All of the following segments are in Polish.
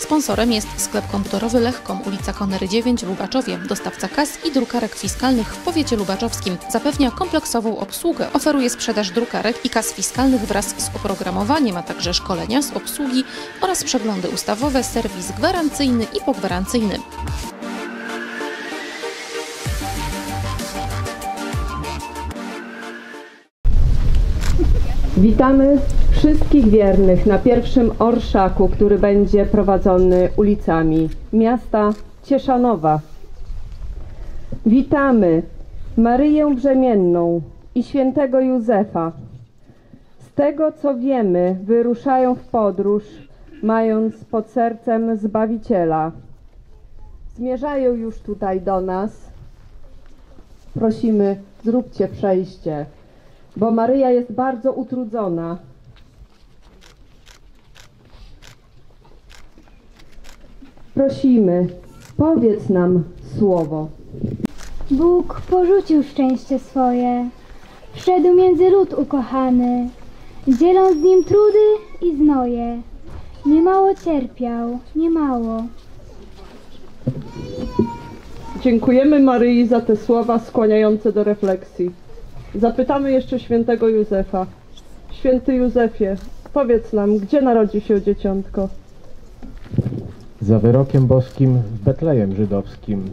Sponsorem jest sklep komputerowy Lechcom, ulica Konnery 9 w Lubaczowie, dostawca kas i drukarek fiskalnych w powiecie lubaczowskim. Zapewnia kompleksową obsługę, oferuje sprzedaż drukarek i kas fiskalnych wraz z oprogramowaniem, a także szkolenia z obsługi oraz przeglądy ustawowe, serwis gwarancyjny i pogwarancyjny. Witamy wszystkich wiernych na pierwszym orszaku, który będzie prowadzony ulicami miasta Cieszanowa. Witamy Maryję Brzemienną i świętego Józefa. Z tego co wiemy, wyruszają w podróż, mając pod sercem Zbawiciela. Zmierzają już tutaj do nas. Prosimy, zróbcie przejście, bo Maryja jest bardzo utrudzona. Prosimy, powiedz nam słowo. Bóg porzucił szczęście swoje, wszedł między lud ukochany, dzieląc z nim trudy i znoje. Niemało cierpiał, niemało. Dziękujemy Maryi za te słowa skłaniające do refleksji. Zapytamy jeszcze świętego Józefa. Święty Józefie, powiedz nam, gdzie narodzi się dzieciątko? Za wyrokiem boskim w Betlejem żydowskim.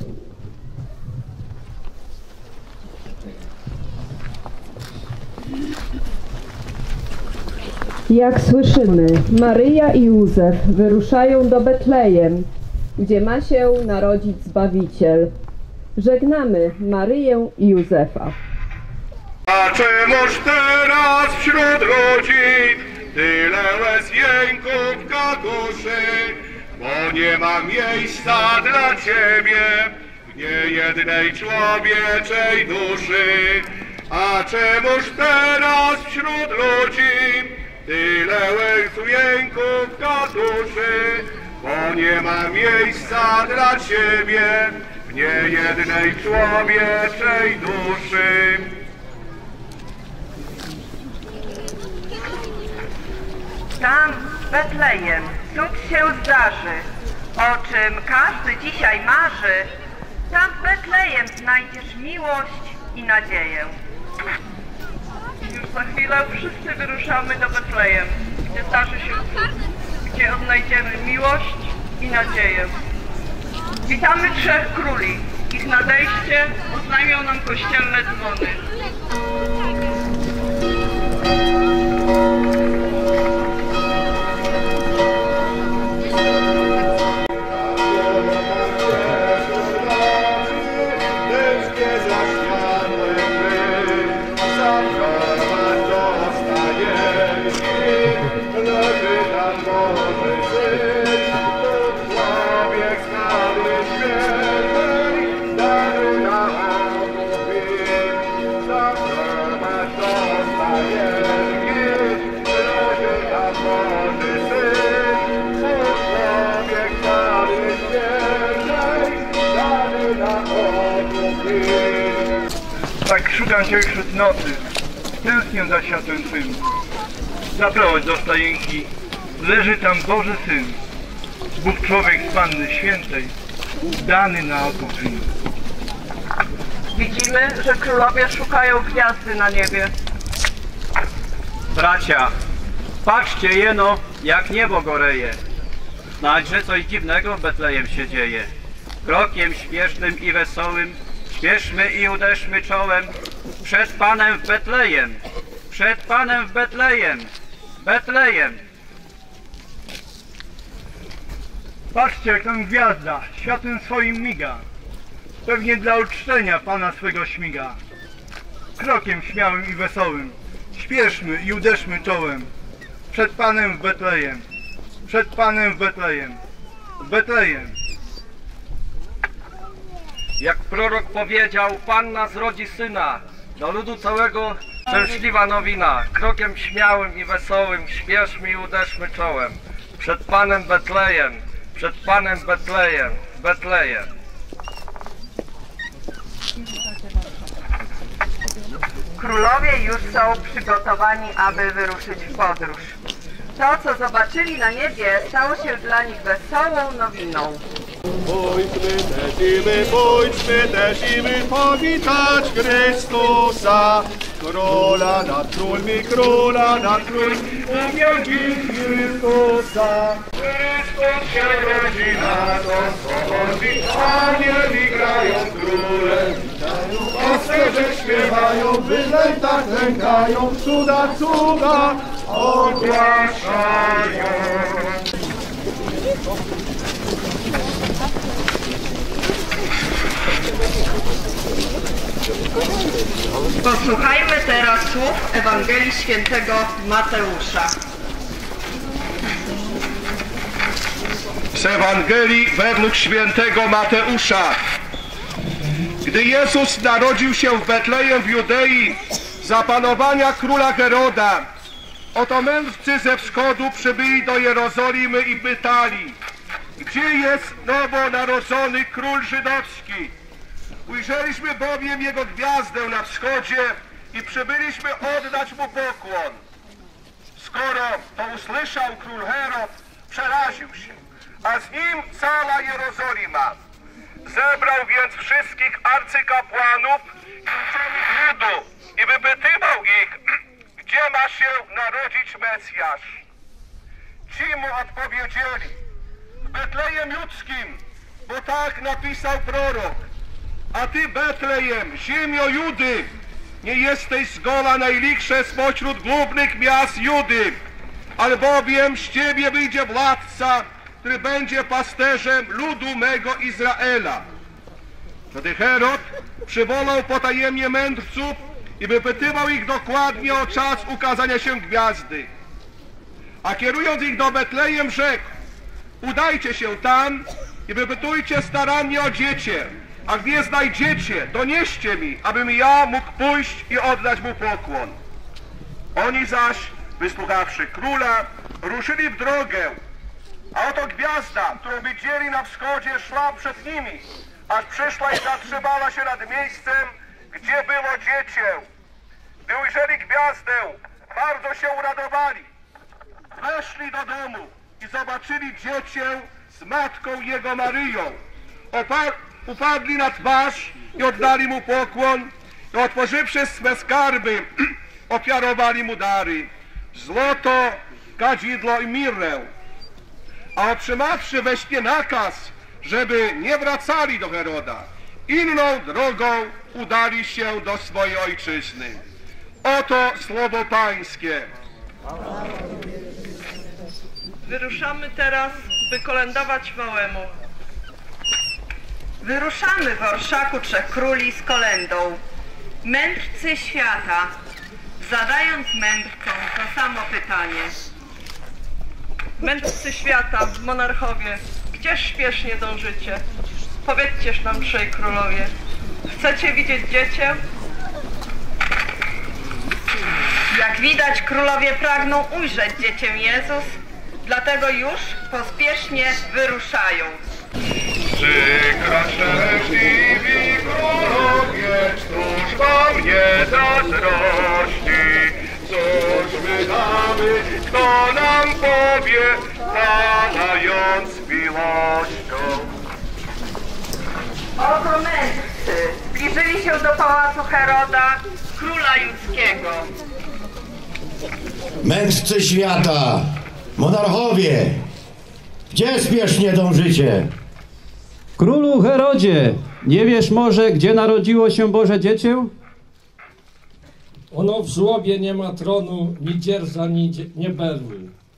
Jak słyszymy, Maryja i Józef wyruszają do Betlejem, gdzie ma się narodzić Zbawiciel. Żegnamy Maryję i Józefa. A czemuż teraz wśród rodzin tyle łez, jęków, katuszy, bo nie ma miejsca dla Ciebie w niejednej człowieczej duszy. A czemuż teraz wśród rodzin tyle łez, jęków, katuszy, bo nie ma miejsca dla Ciebie w niejednej człowieczej duszy. Tam Betlejem cud się zdarzy, o czym każdy dzisiaj marzy. Tam Betlejem znajdziesz miłość i nadzieję. Już za chwilę wszyscy wyruszamy do Betlejem, gdzie zdarzy się cud, gdzie odnajdziemy miłość i nadzieję. Witamy trzech króli. Ich nadejście oznajmią nam kościelne dzwony. Tak szukam Cię wśród nocy, tęsknię za światłem Twym. Zaprowadź do stajenki, leży tam Boży Syn, Bóg człowiek z Panny Świętej, dany na odpoczynek. Widzimy, że królowie szukają gwiazdy na niebie. Bracia, patrzcie jeno, jak niebo goreje. Znać, że coś dziwnego w Betlejem się dzieje. Krokiem śpiesznym i wesołym śpieszmy i uderzmy czołem przed Panem w Betlejem, przed Panem w Betlejem, Betlejem. Patrzcie, jak tam gwiazda światłem swoim miga, pewnie dla uczczenia Pana swego śmiga. Krokiem śmiałym i wesołym śpieszmy i uderzmy czołem przed Panem w Betlejem, przed Panem w Betlejem, Betlejem. Jak prorok powiedział, Panna zrodzi syna, do ludu całego szczęśliwa nowina. Krokiem śmiałym i wesołym śpieszmy i uderzmy czołem przed Panem Betlejem, przed Panem Betlejem, Betlejem. Królowie już są przygotowani, aby wyruszyć w podróż. To, co zobaczyli na niebie, stało się dla nich wesołą nowiną. Pójdźmy też i my powitać Chrystusa, Króla nad królmi, Króla nad królmi, uwielbić Chrystusa. Chrystus się rodzi, na to schodzi, anieli grają, króle witają, pasterze śpiewają, byle tak lękają, cuda, cuda ogłaszają. Posłuchajmy teraz słów Ewangelii Świętego Mateusza. Z Ewangelii według świętego Mateusza. Gdy Jezus narodził się w Betlejem w Judei za panowania króla Heroda, oto mędrcy ze wschodu przybyli do Jerozolimy i pytali: gdzie jest nowonarodzony król żydowski? Ujrzeliśmy bowiem jego gwiazdę na wschodzie i przybyliśmy oddać mu pokłon. Skoro to usłyszał król Herod, przeraził się, a z nim cała Jerozolima. Zebrał więc wszystkich arcykapłanów i uczonych ludu i wypytywał ich, gdzie ma się narodzić Mesjasz. Ci mu odpowiedzieli: w Betlejem Judzkim, bo tak napisał prorok. A ty, Betlejem, ziemio Judy, nie jesteś zgoła najlichsze spośród głównych miast Judy, albowiem z ciebie wyjdzie władca, który będzie pasterzem ludu mego Izraela. Wtedy Herod przywołał potajemnie mędrców i wypytywał ich dokładnie o czas ukazania się gwiazdy. A kierując ich do Betlejem, rzekł: udajcie się tam i wypytujcie starannie o dziecię, a gdy je znajdziecie, donieście mi, abym ja mógł pójść i oddać mu pokłon. Oni zaś, wysłuchawszy króla, ruszyli w drogę, a oto gwiazda, którą widzieli na wschodzie, szła przed nimi, aż przyszła i zatrzymała się nad miejscem, gdzie było dziecię. Gdy ujrzeli gwiazdę, bardzo się uradowali. Weszli do domu i zobaczyli dziecię z matką jego Maryją. Upadli na twarz i oddali mu pokłon, i otworzywszy swe skarby, ofiarowali mu dary: złoto, kadzidło i mirrę. A otrzymawszy we śnie nakaz, żeby nie wracali do Heroda, inną drogą udali się do swojej ojczyzny. Oto słowo Pańskie. Wyruszamy teraz, by kolędować małemu. Wyruszamy w orszaku trzech króli z kolędą. Mędrcy świata, zadając mędrcom to samo pytanie. Mędrcy świata, monarchowie, gdzież śpiesznie dążycie? Powiedzcież nam, trzej królowie, chcecie widzieć dziecię? Jak widać, królowie pragną ujrzeć dziecię Jezus, dlatego już pospiesznie wyruszają. Przykraczne szczęśliwi królowie, któż wam nie zazdrości? Cóż my damy, kto nam powie, zalając miłością? Oto mędrcy zbliżyli się do pałacu Heroda, króla judzkiego. Mędrcy świata, monarchowie, gdzie spiesznie dążycie? Królu Herodzie, nie wiesz może, gdzie narodziło się Boże Dziecię? Ono w żłobie nie ma tronu, ni dzierża, ni berły.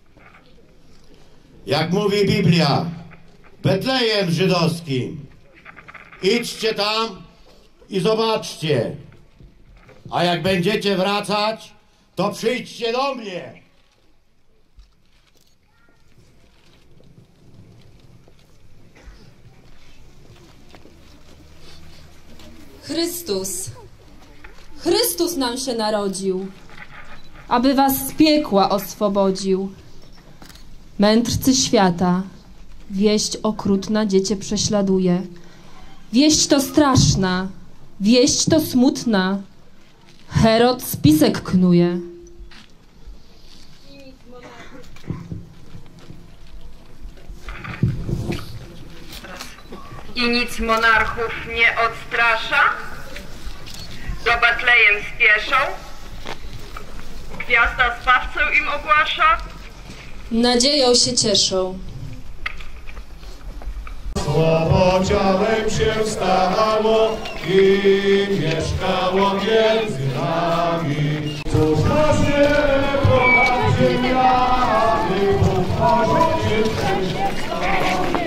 Jak mówi Biblia, Betlejem żydowskim. Idźcie tam i zobaczcie. A jak będziecie wracać, to przyjdźcie do mnie. Chrystus nam się narodził, aby was z piekła oswobodził. Mędrcy świata, wieść okrutna dziecię prześladuje. Wieść to straszna, wieść to smutna. Herod spisek knuje. i nic monarchów nie odstrasza. Do Betlejem spieszą, gwiazda zbawcę im ogłasza. Nadzieją się cieszą. Słowo ciałem się stało i mieszkało między nami. Cóż nas nie prowadzi wiary, Bóg porządził wszędzie stanie.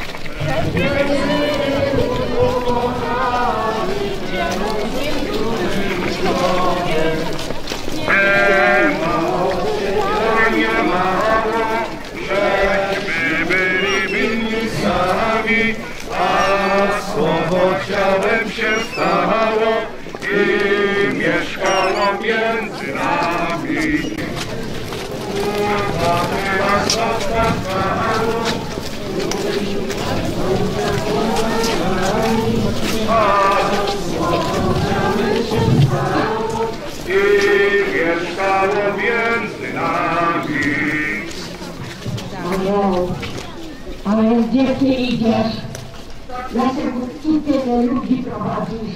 Nie mało, żeśmy byli winni sami, a słowo ciałem się stało i mieszkało między nami. I mieszkało między nami. Ale gdzie ty idziesz? Dlaczego tu tyle ludzi prowadzisz?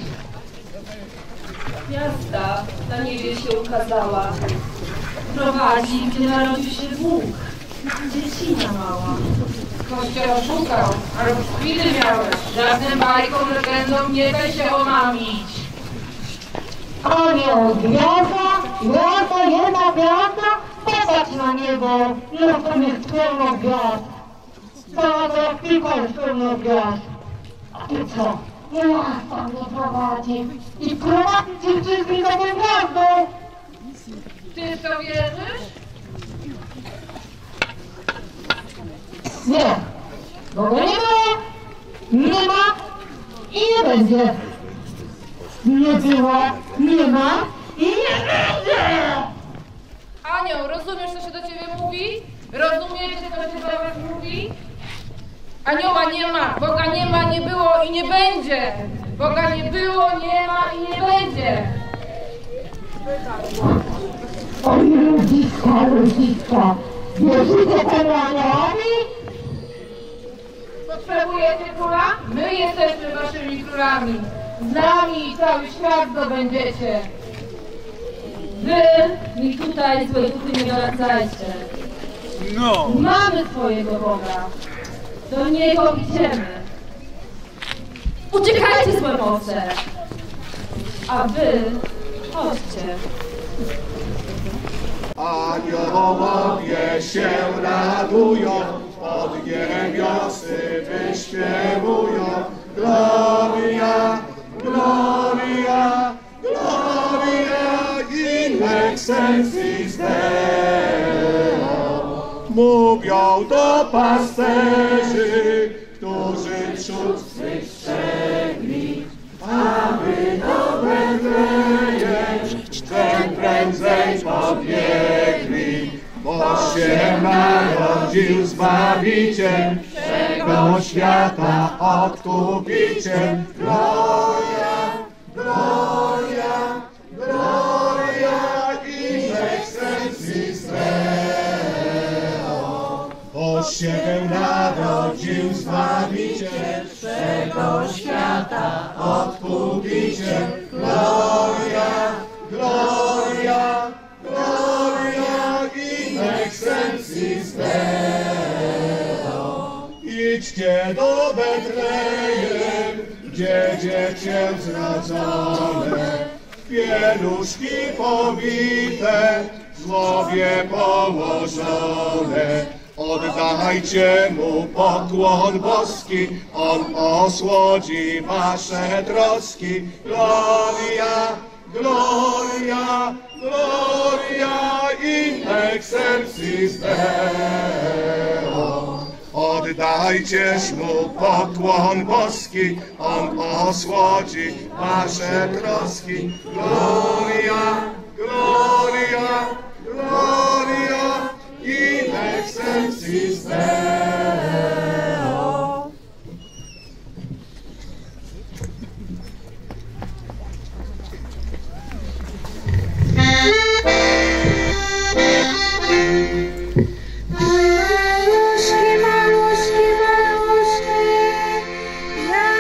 Gwiazda na niebie się ukazała. Prowadzi, gdzie narodził się Bóg. Dziecina mała. Kościoł szukał, a rozkwity miałeś. Żadnym bajką, legendą nie daj się omamić. Anioł, gwiazda, jedna gwiazda, popatrz na niebo, ile tam jest pełno gwiazd. Cała galaktyka jest pełno gwiazd. A ty co? Gwiazda mnie prowadzi i prowadzi cię wszystkich za tą gwiazdą. Ty w to wierzysz? Nie, bo go nie było, nie ma i nie będzie. Nie było, nie ma i nie będzie! Anioł, rozumiesz, co się do ciebie mówi? Rozumiecie, co się do was mówi? Anioła nie ma, Boga nie ma, nie było i nie będzie. Boga nie było, nie ma i nie będzie. Oj, ludziska, wierzycie temu aniołowi? Potrzebujecie króla? My jesteśmy waszymi królami. Z nami cały świat zdobędziecie. Wy mi tutaj złej duchy nie doradzajcie. No. Mamy swojego Boga. Do Niego idziemy. Uciekajcie złe moce. A wy chodźcie. Aniołowie się radują, od niebiosy wyśpiewują. Gloria, gloria, gloria in excelsis Deo. Mówią to pasterzy, którzy przód swych strzegli, aby do Betlejem czym prędzej pobiegli, bo się narodził Zbawiciel wszego świata, Odkupiciel. Gloria, gloria, gloria in excelsis Deo. Bo się narodził Zbawiciel wszego świata, Odkupiciel. Gloria, gloria, gloria in excelsis Deo. Idźcie do Betlejem, gdzie dziecię zrodzone, pieluszki powite, w głowie położone. Oddajcie mu pokłon boski, on osłodzi wasze troski. Gloria, gloria, gloria in excelsis Deo. Oddajcież mu pokłon boski, on osłodzi wasze troski. Gloria, gloria, gloria in excelsis Deo. Maluszki, maluszki, maluszki,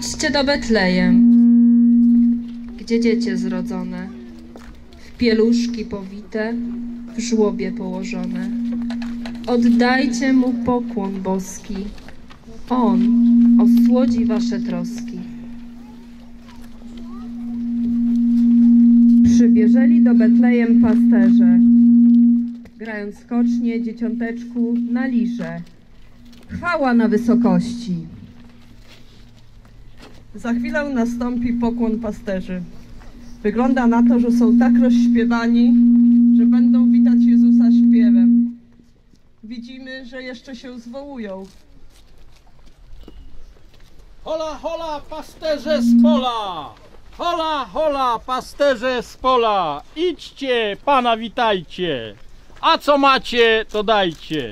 Idźcie do Betlejem, gdzie dziecię zrodzone, w pieluszki powite, w żłobie położone. Oddajcie mu pokłon boski, on osłodzi wasze troski. Przybieżeli do Betlejem pasterze, grając skocznie dzieciąteczku na lirze. Chwała na wysokości. Za chwilę nastąpi pokłon pasterzy. Wygląda na to, że są tak rozśpiewani, że będą witać Jezusa śpiewem. Widzimy, że jeszcze się zwołują. Hola, hola, pasterze z pola! Hola, hola, pasterze z pola! Idźcie, Pana witajcie! A co macie, to dajcie!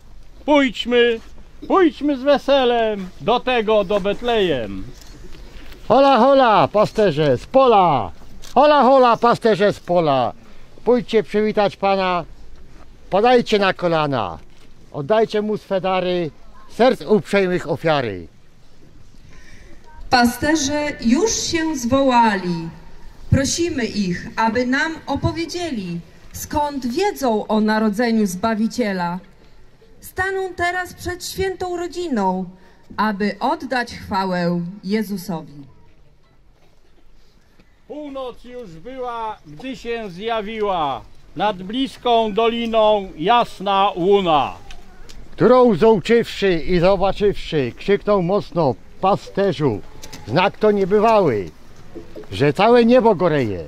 Pójdźmy z weselem do Betlejem! Hola, hola, pasterze z pola! Hola, hola, pasterze z pola! Pójdźcie przywitać Pana, podajcie na kolana, oddajcie Mu swe dary, serc uprzejmych ofiary. Pasterze już się zwołali. Prosimy ich, aby nam opowiedzieli, skąd wiedzą o narodzeniu Zbawiciela. Staną teraz przed świętą rodziną, aby oddać chwałę Jezusowi. Północ już była, gdy się zjawiła nad bliską doliną jasna łuna. Którą zobaczywszy i zobaczywszy, krzyknął mocno: pasterzu, znak to niebywały, że całe niebo goreje.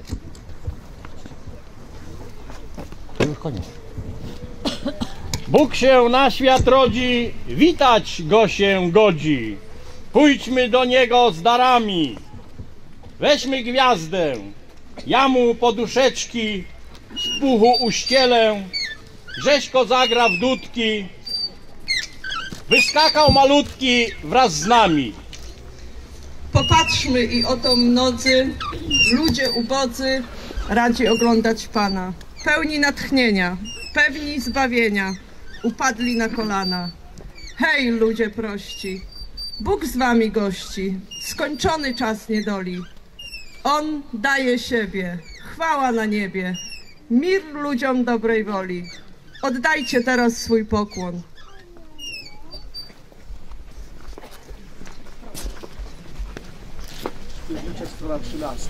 To już koniec. Bóg się na świat rodzi, witać go się godzi. Pójdźmy do Niego z darami. Weźmy gwiazdę, ja mu poduszeczki z puchu uścielę. Rzeźko zagra w dudki, wyskakał malutki wraz z nami. Popatrzmy i oto mnodzy, ludzie ubodzy, radzi oglądać Pana. Pełni natchnienia, pewni zbawienia, upadli na kolana. Hej, ludzie prości, Bóg z wami gości, skończony czas niedoli. On daje siebie, chwała na niebie, mir ludziom dobrej woli. Oddajcie teraz swój pokłon. Strona 13.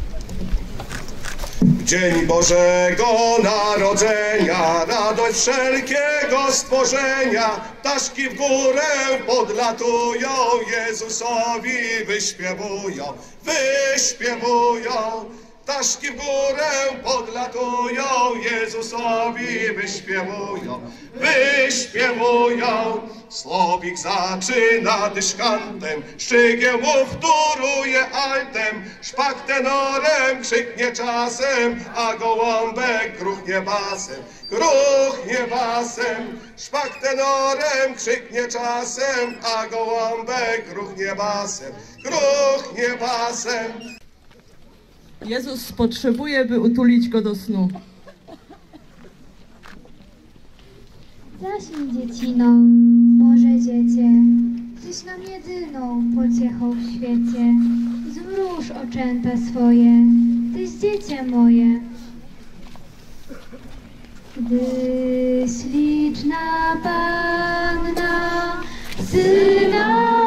Dzień Bożego Narodzenia, radość wszelkiego stworzenia, ptaszki w górę podlatują, Jezusowi wyśpiewują, ptaszki w górę podlatują, Jezusowi wyśpiewują. Słowik zaczyna dyszkantem, szczygieł mu wtóruje altem, szpak tenorem krzyknie czasem, a gołąbek gruchnie basem. Szpak tenorem krzyknie czasem, a gołąbek gruchnie basem. Jezus potrzebuje, by utulić go do snu. Zaśnij, dziecino, Boże dziecię, tyś nam jedyną pociechą w świecie. Zmruż oczęta swoje, tyś dziecię moje. Gdy śliczna Panna Syna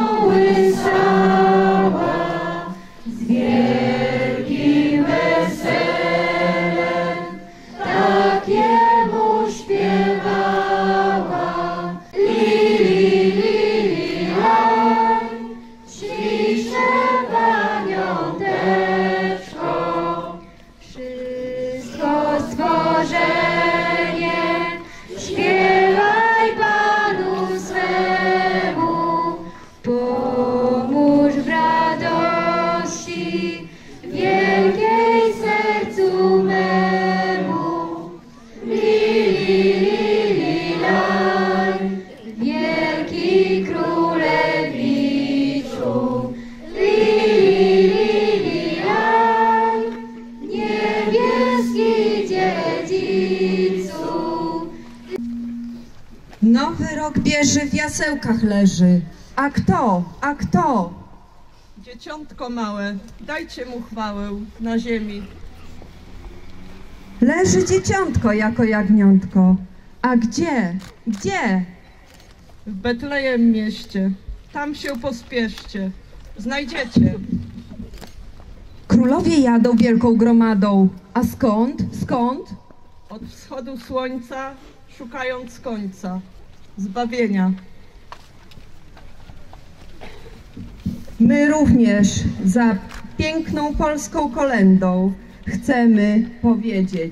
kołysała, z wielkim weselem tak jemu śpiewała. Li, laj, śliczne paniąteczko, wszystko stworzenie, śpiewaj Panu swemu, pomóż w radości wielkiej sercu memu. Li, laj, wielki królewiczu, li, laj, niebieski dziedzicu. Nowy rok bierze w jasełkach leży. A kto? Dzieciątko małe, dajcie mu chwałę na ziemi. Leży dzieciątko jako jagniątko. A gdzie? Gdzie? W Betlejem mieście, tam się pospieszcie, znajdziecie. Królowie jadą wielką gromadą. A skąd? Skąd? Od wschodu słońca, szukając końca, zbawienia. My również za piękną polską kolędą chcemy powiedzieć: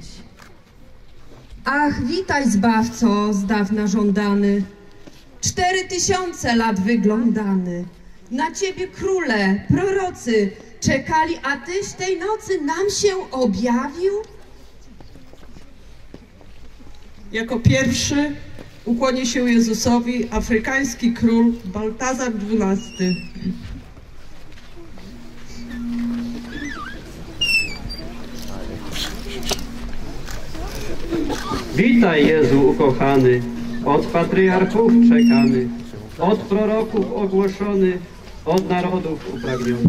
ach, witaj Zbawco z dawna żądany, 4000 lat wyglądany. Na Ciebie króle, prorocy czekali, a Tyś tej nocy nam się objawił? Jako pierwszy ukłoni się Jezusowi afrykański król Baltazar XII. Witaj Jezu ukochany, od patriarchów czekany, od proroków ogłoszony, od narodów upragniony.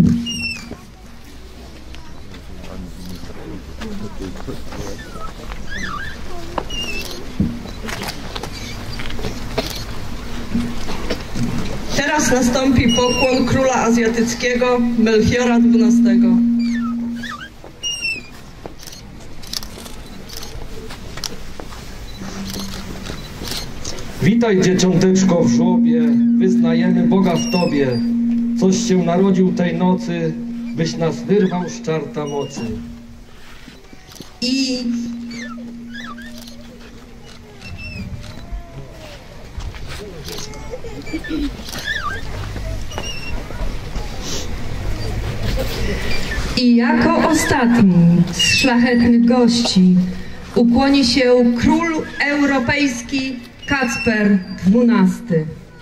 Teraz nastąpi pokłon króla azjatyckiego Melchiora XII. Witaj dzieciąteczko w żłobie, wyznajemy Boga w Tobie. Coś się narodził tej nocy, byś nas wyrwał z czarta mocy. I jako ostatni z szlachetnych gości ukłoni się król europejski Kacper XII.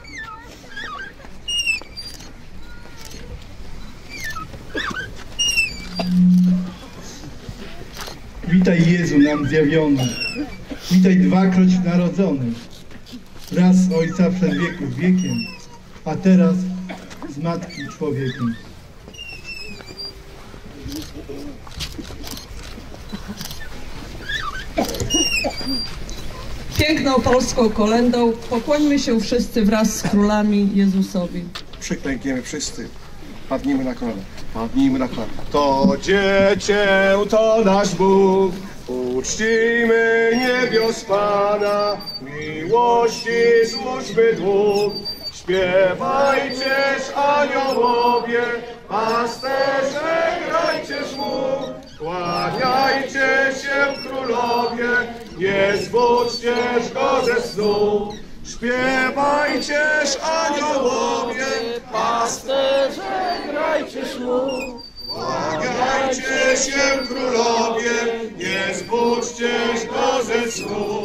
Witaj Jezu nam zjawiony, witaj dwakroć narodzony, raz z Ojca przed wieków wiekiem, a teraz z Matki człowiekiem. Piękną polską kolędą pokłońmy się wszyscy wraz z królami Jezusowi. Przyklękniemy wszyscy, padnijmy na kolana, padnijmy na kolana. To dziecię, to nasz Bóg, uczcimy niebios Pana, miłości służby dług. Śpiewajcież aniołowie, pasterze grajcież mu, kłaniajcie się królowie, nie zbudźcież go ze snu. Śpiewajcież aniołowie, pasterze grajcież mu, kłaniajcie się królowie, nie zbudźcież go ze snu.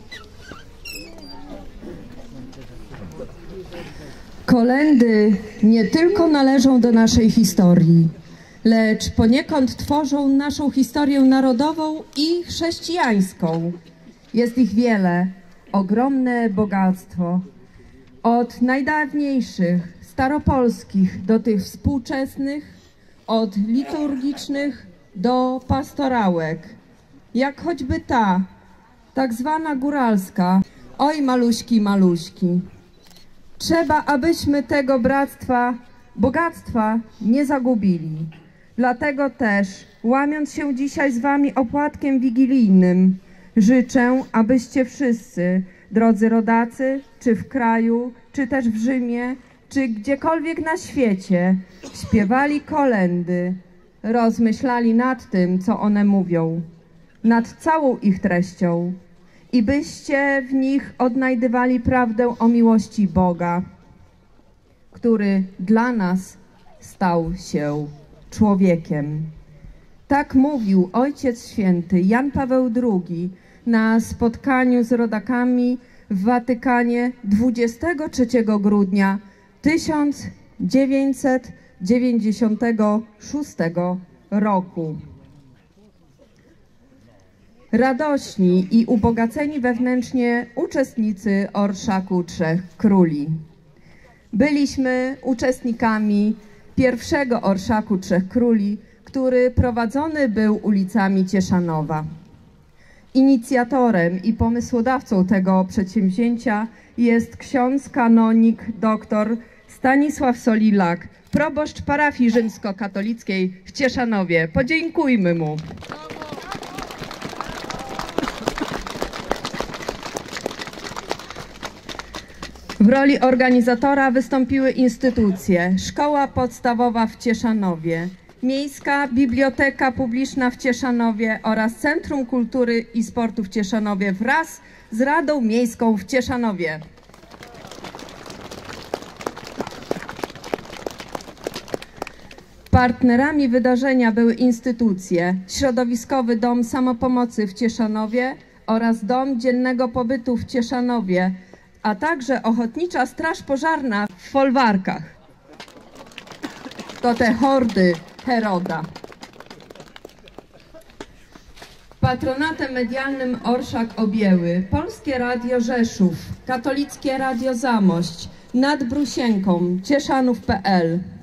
Kolędy nie tylko należą do naszej historii, lecz poniekąd tworzą naszą historię narodową i chrześcijańską. Jest ich wiele, ogromne bogactwo. Od najdawniejszych, staropolskich do tych współczesnych, od liturgicznych do pastorałek. Jak choćby ta, tak zwana góralska, oj maluśki, maluśki. Trzeba, abyśmy tego bogactwa nie zagubili. Dlatego też, łamiąc się dzisiaj z Wami opłatkiem wigilijnym, życzę, abyście wszyscy, drodzy rodacy, czy w kraju, czy też w Rzymie, czy gdziekolwiek na świecie, śpiewali kolędy, rozmyślali nad tym, co one mówią, nad całą ich treścią, i byście w nich odnajdywali prawdę o miłości Boga, który dla nas stał się człowiekiem. Tak mówił Ojciec Święty Jan Paweł II na spotkaniu z rodakami w Watykanie 23 grudnia 1996 roku. Radośni i ubogaceni wewnętrznie uczestnicy Orszaku Trzech Króli. Byliśmy uczestnikami pierwszego orszaku Trzech Króli, który prowadzony był ulicami Cieszanowa. Inicjatorem i pomysłodawcą tego przedsięwzięcia jest ksiądz kanonik dr Stanisław Solilak, proboszcz parafii rzymskokatolickiej w Cieszanowie. Podziękujmy mu. W roli organizatora wystąpiły instytucje: Szkoła Podstawowa w Cieszanowie, Miejska Biblioteka Publiczna w Cieszanowie oraz Centrum Kultury i Sportu w Cieszanowie wraz z Radą Miejską w Cieszanowie. Partnerami wydarzenia były instytucje: Środowiskowy Dom Samopomocy w Cieszanowie oraz Dom Dziennego Pobytu w Cieszanowie, a także Ochotnicza Straż Pożarna w Folwarkach. To te hordy Heroda. Patronatem medialnym orszak objęły Polskie Radio Rzeszów, Katolickie Radio Zamość, nad Brusienką, Cieszanów.pl.